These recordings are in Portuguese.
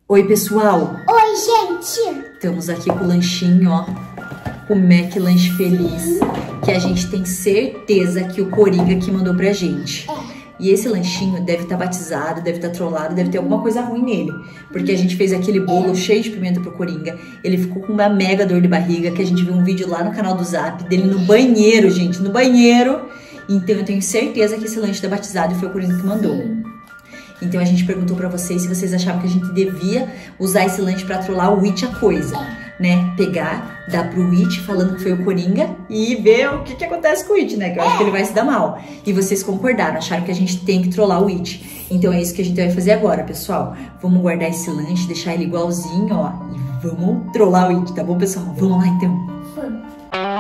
Oi, pessoal! Oi, gente! Estamos aqui com o lanchinho, ó. O Mac Lanche Feliz, que a gente tem certeza que o Coringa que mandou pra gente. E esse lanchinho deve estar batizado, deve estar trollado, deve ter alguma coisa ruim nele. Porque a gente fez aquele bolo cheio de pimenta pro Coringa. Ele ficou com uma mega dor de barriga, que a gente viu um vídeo lá no canal do Zap, dele no banheiro, gente, no banheiro. Então eu tenho certeza que esse lanche tá batizado e foi o Coringa que mandou. Então a gente perguntou pra vocês se vocês achavam que a gente devia usar esse lanche pra trollar o It a coisa, né? Pegar, dar pro It falando que foi o Coringa e ver o que acontece com o It, né? Que eu acho que ele vai se dar mal. E vocês concordaram, acharam que a gente tem que trollar o It. Então é isso que a gente vai fazer agora, pessoal. Vamos guardar esse lanche, deixar ele igualzinho, ó. E vamos trollar o It, tá bom, pessoal? Vamos lá, então. Vamos.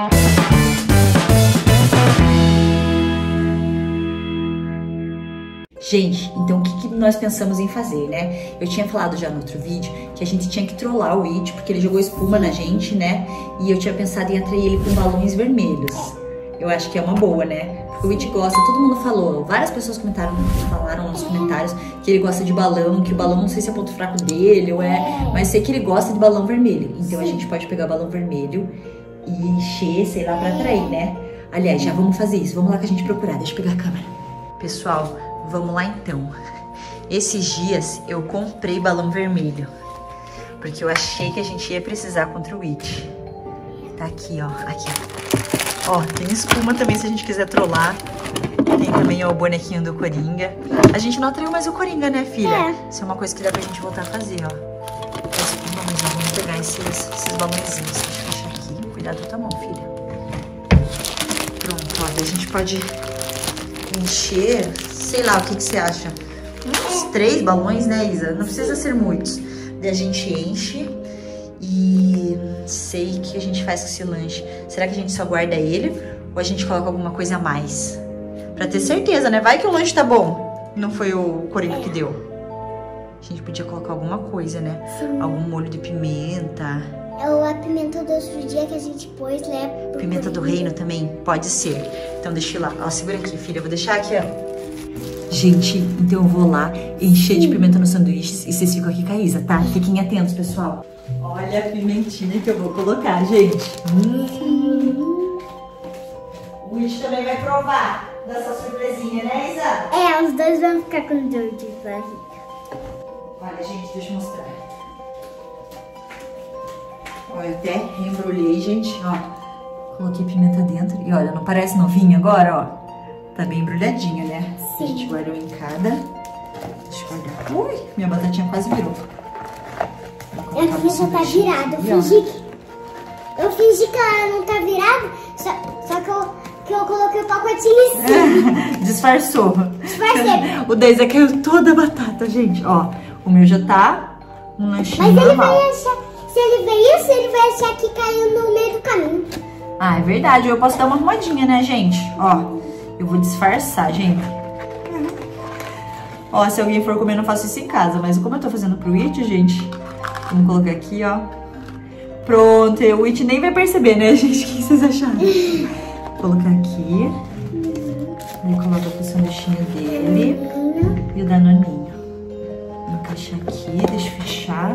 Gente, então o que nós pensamos em fazer, né? Eu tinha falado já no outro vídeo que a gente tinha que trollar o It, porque ele jogou espuma na gente, né? E eu tinha pensado em atrair ele com balões vermelhos. Eu acho que é uma boa, né? Porque o It gosta, todo mundo falou, várias pessoas falaram nos comentários que ele gosta de balão, que o balão não sei se é ponto fraco dele ou é... Mas sei que ele gosta de balão vermelho. Então a gente pode pegar o balão vermelho e encher, sei lá, pra atrair, né? Aliás, já vamos fazer isso, vamos lá que a gente procurar, deixa eu pegar a câmera. Pessoal... Vamos lá então. Esses dias eu comprei balão vermelho, porque eu achei que a gente ia precisar contra o It. Tá aqui, ó. Aqui. Ó, tem espuma também se a gente quiser trollar. Tem também, ó, o bonequinho do Coringa. A gente não atraiu mais o Coringa, né, filha? Isso é uma coisa que dá pra gente voltar a fazer, ó. A espuma, mas vamos pegar esses balãozinhos. Deixa eu fechar aqui. Cuidado com a tua mão, filha. Pronto, ó. Daí a gente pode encher... Sei lá, o que você acha? Uns 3 balões, né, Isa? Não precisa ser muitos. Daí a gente enche e sei o que a gente faz com esse lanche. Será que a gente só guarda ele ou a gente coloca alguma coisa a mais? Pra ter certeza, né? Vai que o lanche tá bom. Não foi o Coringa que deu. A gente podia colocar alguma coisa, né? Sim. Algum molho de pimenta. É a pimenta do outro dia que a gente pôs, né? Pimenta do reino também? Pode ser. Então deixa eu ir lá. Ó, segura aqui, filha. Eu vou deixar aqui, ó. Gente, então eu vou lá encher de pimenta nos sanduíches e vocês ficam aqui com a Isa, tá? Fiquem atentos, pessoal. Olha a pimentinha que eu vou colocar, gente. O It também vai provar dessa surpresinha, né, Isa? É, os dois vão ficar com dor de barriga. Olha, gente, deixa eu mostrar. Olha, eu até reembrulhei, gente, ó. Coloquei pimenta dentro e olha, não parece novinha agora, ó? Tá bem embrulhadinha, né? Sim. A gente guardou em cada. Deixa eu guardar. Ui, minha batatinha quase virou. Eu fiz que tá virada. Eu fingi que ela não tá virada, só que eu coloquei o pacotinho em cima. Disfarçou. Disfarcei. O Deisa caiu toda a batata, gente. Ó, o meu já tá um lanchinho normal. Mas ele vai achar, se ele vai achar que caiu no meio do caminho. Ah, é verdade. Eu posso dar uma arrumadinha, né, gente? Ó. Eu vou disfarçar, gente. Ó, se alguém for comer, não faço isso em casa. Mas como eu tô fazendo pro It, gente... Vamos colocar aqui, ó. Pronto, o It nem vai perceber, né, gente? O que vocês acharam? Vou colocar aqui. Aí coloca o sanduichinho dele. E o danoninho. Vou encaixar aqui, deixa eu fechar.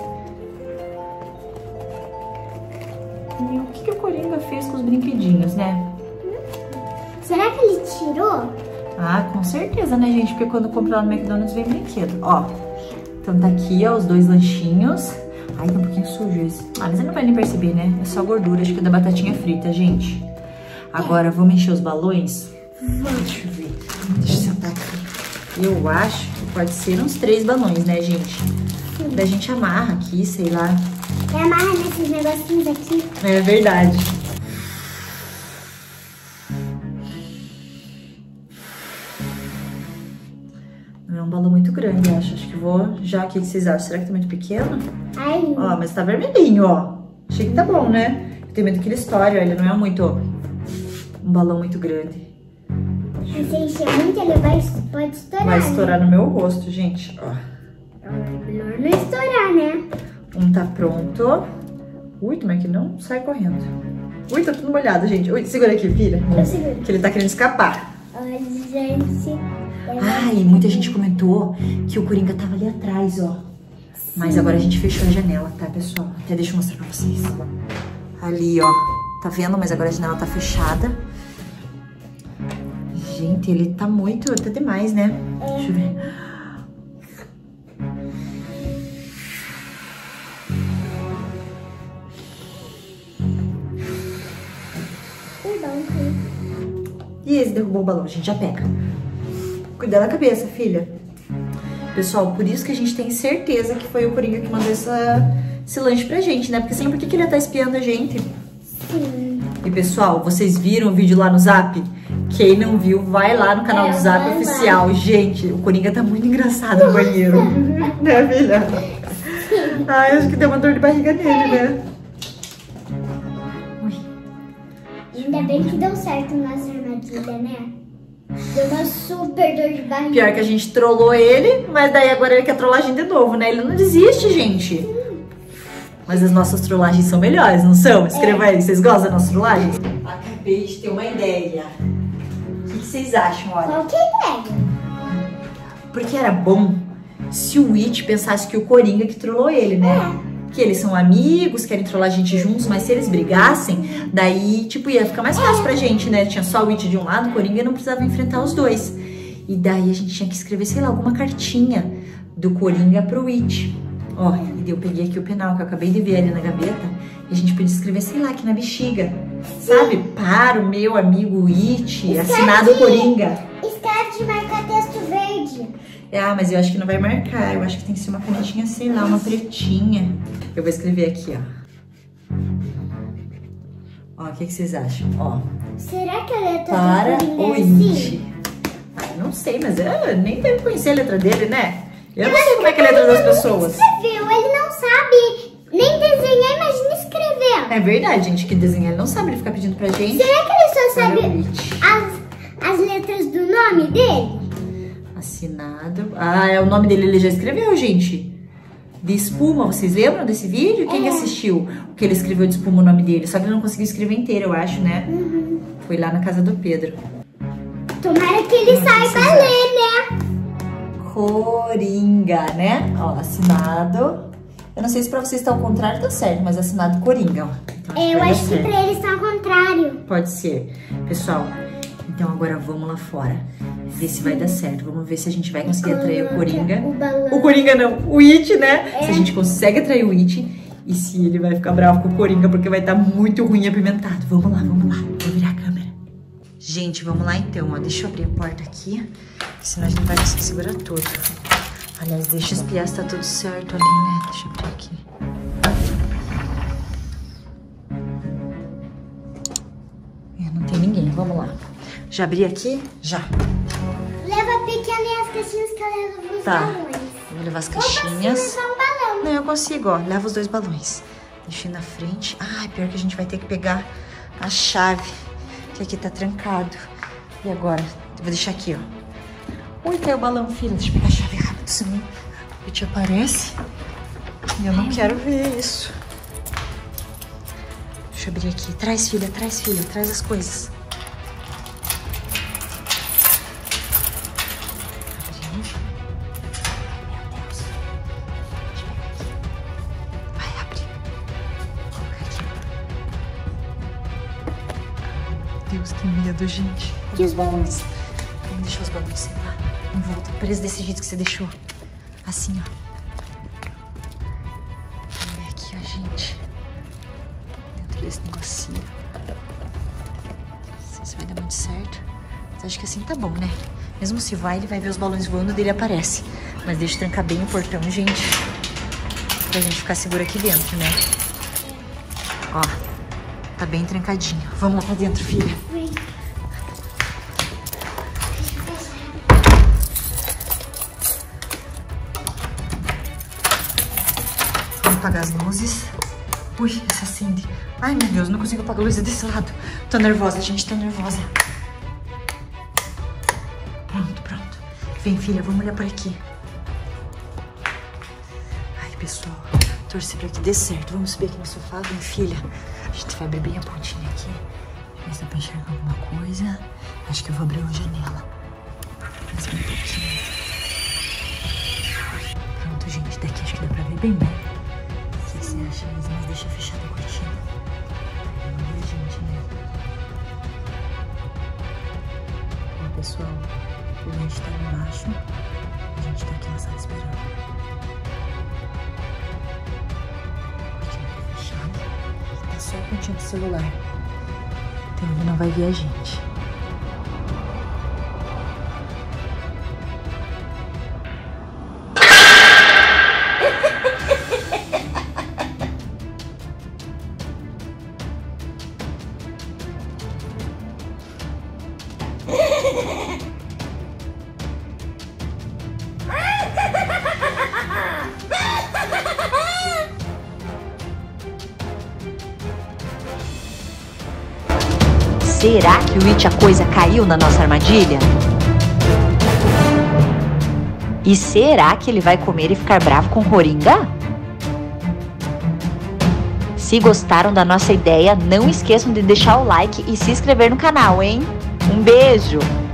E o que o Coringa fez com os brinquedinhos, né? Será que ele tirou? Ah, com certeza, né, gente? Porque quando compra lá no McDonald's vem brinquedo. Ó, então tá aqui, ó, os 2 lanchinhos. Ai, tá um pouquinho sujo esse. Ah, mas ele não vai nem perceber, né? É só gordura, acho que é da batatinha frita, gente. Agora, vamos encher os balões? Deixa eu ver. Deixa eu sentar aqui. Eu acho que pode ser uns 3 balões, né, gente? Daí a gente amarra aqui, sei lá. E amarra nesses negocinhos aqui. É verdade. É um balão muito grande, eu acho. Acho que vou já. O que vocês acham? Será que tá muito pequeno? Ai. Ó, mas tá vermelhinho, ó. Achei que tá bom, né? Eu tenho medo que ele estoure, ó. Ele não é muito... Um balão muito grande. Se você encher muito, ele pode estourar. Vai estourar, né? No meu rosto, gente. Ó. Melhor não estourar, né? Um tá pronto. Ui, como é que não sai correndo? Ui, tá tudo molhado, gente. Ui, segura aqui, filha. Eu seguro. Que ele tá querendo escapar. Olha, gente. Ai, muita gente comentou que o Coringa tava ali atrás, ó. Mas agora a gente fechou a janela, tá, pessoal? Até deixa eu mostrar pra vocês. Ali, ó. Tá vendo? Mas agora a janela tá fechada. Gente, ele tá muito... Tá demais, né? Deixa eu ver. E esse derrubou o balão, a gente já pega. Cuidado da cabeça, filha. Pessoal, por isso que a gente tem certeza que foi o Coringa que mandou esse lanche pra gente, né? Porque sempre, por que ele tá espiando a gente? Sim. E pessoal, vocês viram o vídeo lá no Zap? Quem não viu, vai lá no canal do Zap oficial. Vai. Gente, o Coringa tá muito engraçado no banheiro. Né, filha? Ai, acho que deu uma dor de barriga nele, né? Ainda bem que deu certo nossa armadilha, né? Deu uma super dor de barriga. Pior que a gente trollou ele, mas daí agora ele quer trollar a gente de novo, né? Ele não desiste, gente. Mas as nossas trollagens são melhores, não são? Escreva aí, vocês gostam das nossas trollagens? Acabei de ter uma ideia. O que vocês acham, olha? Qual que é a ideia? Porque era bom se o It pensasse que o Coringa que trollou ele, né? Que eles são amigos, querem trollar a gente juntos, mas se eles brigassem, daí, tipo, ia ficar mais fácil pra gente, né? Tinha só o It de um lado, o Coringa não precisava enfrentar os dois. E daí a gente tinha que escrever, sei lá, alguma cartinha do Coringa pro It. Ó, e eu peguei aqui o penal que eu acabei de ver ali na gaveta, e a gente podia escrever, sei lá, aqui na bexiga, sabe? Para o meu amigo It, assinado Coringa. Escreve de marcar texto verde. Ah, mas eu acho que não vai marcar. Eu acho que tem que ser uma canetinha, sei lá, uma pretinha. Eu vou escrever aqui, ó. Ó, o que vocês acham? Ó. Será que a letra para do Coringa o é assim? Ah, não sei, mas eu nem devo conhecer a letra dele, né? Eu não sei como é que é a letra das pessoas. Escreveu, ele não sabe nem desenhar, imagina escrever. É verdade, gente, que desenhar ele não sabe, ele fica pedindo pra gente. Será que ele só sabe as letras do nome dele? Assinado. Ah, é o nome dele, ele já escreveu, gente. De espuma, vocês lembram desse vídeo? Quem assistiu o que ele escreveu de espuma o nome dele? Só que ele não conseguiu escrever inteiro, eu acho, né? Foi lá na casa do Pedro. Tomara que ele saiba ler, né? Coringa, né? Ó, assinado. Eu não sei se pra vocês tá ao contrário, tá certo, mas assinado Coringa, ó. Então, eu acho que pra eles tá ao contrário. Pode ser. Pessoal, então agora vamos lá fora. Ver se vai dar certo. Vamos ver se a gente vai conseguir atrair o Coringa. O Coringa não, o It, né? Se a gente consegue atrair o It e se ele vai ficar bravo com o Coringa, porque vai estar muito ruim e apimentado. Vamos lá, vamos lá. Vou virar a câmera. Gente, vamos lá então, ó. Deixa eu abrir a porta aqui, senão a gente não vai conseguir segurar tudo. Aliás, deixa eu espiar se tá tudo certo ali, né? Deixa eu abrir aqui. Não tem ninguém, vamos lá. Já abri aqui? Já. Leva pequena e as caixinhas que eu levo os balões. Vou levar as caixinhas. Eu um balão. Não, eu consigo, ó. Leva os 2 balões. Deixei na frente. Ai, pior que a gente vai ter que pegar a chave, que aqui tá trancado. E agora? Eu vou deixar aqui, ó. Ui, caiu o balão, filha. Deixa eu pegar a chave rápido, senão o It aparece. E eu não quero ver isso. Deixa eu abrir aqui. Traz, filha, traz as coisas. Deus, que medo, gente. E os balões? Vamos deixar os balões, sei lá, em volta, preso desse jeito que você deixou. Assim, ó. Vamos ver aqui, ó, gente. Dentro desse negocinho. Não sei se vai dar muito certo. Mas acho que assim tá bom, né? Mesmo se vai, ele vai ver os balões voando, dele aparece. Mas deixa eu trancar bem o portão, gente. Pra gente ficar seguro aqui dentro, né? Ó. Tá bem trancadinho. Vamos lá pra dentro, filha. Vamos apagar as luzes. Ui, essa acende. Ai, meu Deus, não consigo apagar a luz desse lado. Tô nervosa, gente, tô nervosa. Pronto. Vem, filha, vamos olhar por aqui. Ai, pessoal, torcer pra que dê certo. Vamos subir aqui no sofá, vem, filha. A gente vai abrir bem a pontinha aqui. Deixa eu ver se dá pra enxergar alguma coisa. Acho que eu vou abrir uma janela. Mais um pouquinho. Pronto, gente. Daqui acho que dá pra ver bem bom. O que você acha, Isa? Mas deixa fechada a cortina. Não vê a gente, né? Ó, pessoal, o lanche tá lá embaixo. A gente tá aqui na sala esperando. Cortina tá fechada. Tá só a pontinha do celular. Então ele não vai ver a gente. Será que o It a Coisa caiu na nossa armadilha? E será que ele vai comer e ficar bravo com Coringa? Se gostaram da nossa ideia, não esqueçam de deixar o like e se inscrever no canal, hein? Um beijo!